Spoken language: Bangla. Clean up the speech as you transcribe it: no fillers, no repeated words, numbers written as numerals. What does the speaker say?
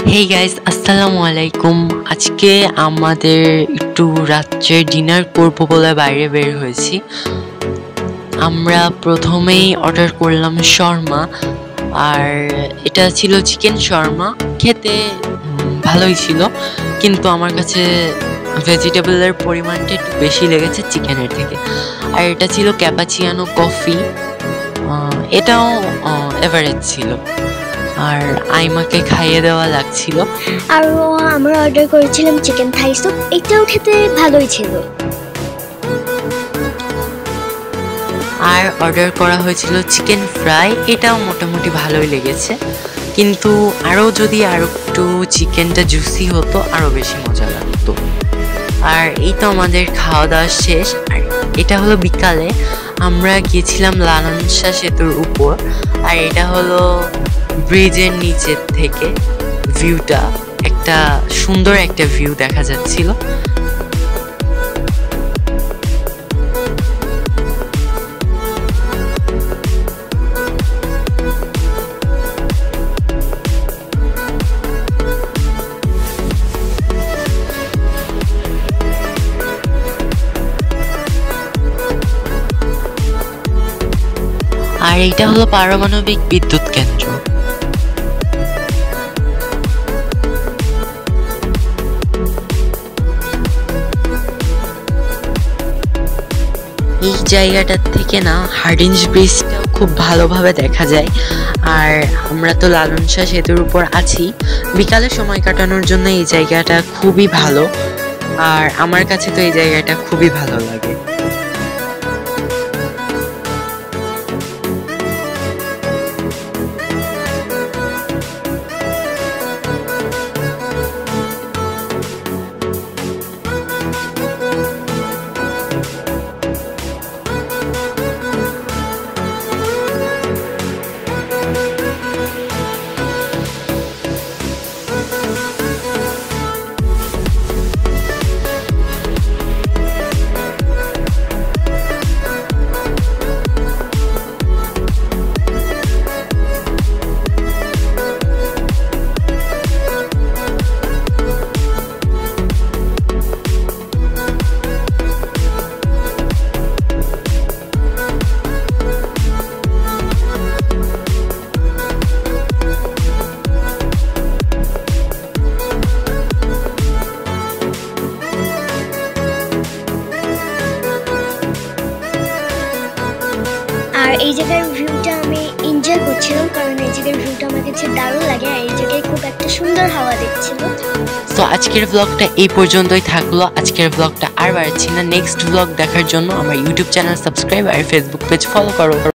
হেই গাইস, আসসালামু আলাইকুম। আজকে আমাদের একটু রাত্রে ডিনার করব বলে বাইরে বের হয়েছি। আমরা প্রথমেই অর্ডার করলাম শর্মা, আর এটা ছিল চিকেন শর্মা। খেতে ভালোই ছিল, কিন্তু আমার কাছে ভেজিটেবলের পরিমাণটা একটু বেশি লেগেছে চিকেনের থেকে। আর এটা ছিল ক্যাপাচিয়ানো কফি, এটাও এভারেজ ছিল। আর আইমাকে খাইয়ে দেওয়া লাগছিল। আর আমরা অর্ডার করেছিলাম চিকেন থাই স্যুপ, এটাও খেতে ভালোই ছিল। আর অর্ডার করা হয়েছিল চিকেন ফ্রাই, এটাও মোটামুটি ভালোই লেগেছে, কিন্তু আরও যদি আরও একটু চিকেনটা জুসি হতো আরও বেশি মজা লাগতো। আর এই তো আমাদের খাওয়া দাওয়া শেষ। আর এটা হলো বিকালে, আমরা গিয়েছিলাম লালনশাহ সেতুর উপর। আর এটা হলো ব্রিজের নিচের থেকে ভিউটা, একটা সুন্দর একটা ভিউ দেখা যাচ্ছিল। আর এইটা হলো পারমাণবিক বিদ্যুৎ কেন্দ্র। এই জায়গাটা থেকে না হার্ডিঞ্জ ব্রিজটাও খুব ভালোভাবে দেখা যায়। আর আমরা তো লালনশাহ সেতুর উপর আছি, বিকালে সময় কাটানোর জন্য এই জায়গাটা খুবই ভালো। আর আমার কাছে তো এই জায়গাটা খুবই ভালো লাগে। আর এই জায়গার ভিউটা আমি এনজয় করছিলাম, কারণ এই জায়গার ভিউটা আমার কাছে দারুণ লাগে। আর এই জায়গায় খুব একটা সুন্দর হাওয়া দিচ্ছিল। তো আজকের ব্লগটা এই পর্যন্তই থাকলো। আজকের ব্লগটা আর বাড়াচ্ছি না। নেক্সট ব্লগ দেখার জন্য আমার ইউটিউব চ্যানেল সাবস্ক্রাইব আর ফেসবুক পেজ ফলো করো।